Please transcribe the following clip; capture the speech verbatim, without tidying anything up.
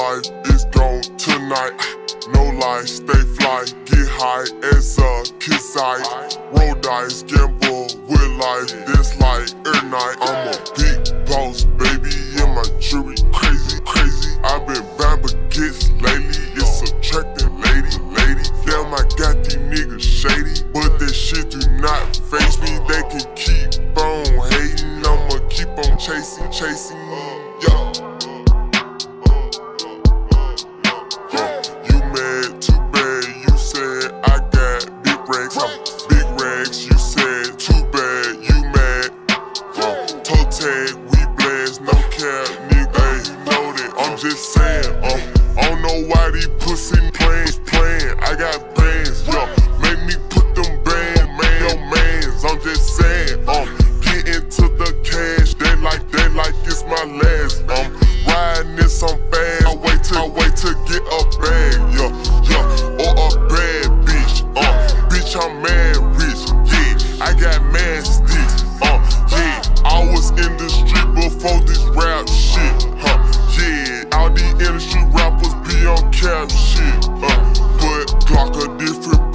life is gone tonight. No lie, stay fly, get high as a kiss eye. Roll dice, gamble with life, this like every night. I'm a big boss, baby, and my jewelry crazy, crazy. I've been buying baguettes lately, it's attracting lady, lady. Damn, I got these niggas shady, but that shit do not face me. They can keep on hating, I'ma keep on chasing, chasing, yeah. I'm just saying, um, I don't know why these pussy plays playing. I got bands, yo, make me put them bands, man, yo, mans. I'm just saying, um, get into the cash, they like, they like it's my last. Um, riding this, I'm fast. I wait till, I wait to get a bag, yo, yo, or a bad bitch. Um, bitch, I'm mad rich, yeah. I got mad sticks, um, yeah. I was in the street before this rap shit, huh? Yeah, all these industry rappers be on cap shit, uh, but Glock a different